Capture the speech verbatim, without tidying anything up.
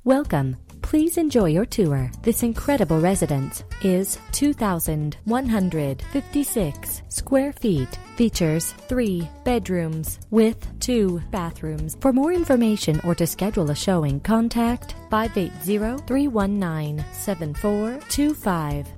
Welcome. Please enjoy your tour. This incredible residence is two thousand one hundred fifty-six square feet. Features three bedrooms with two bathrooms. For more information or to schedule a showing, contact five eight zero, three one nine, seven four two five.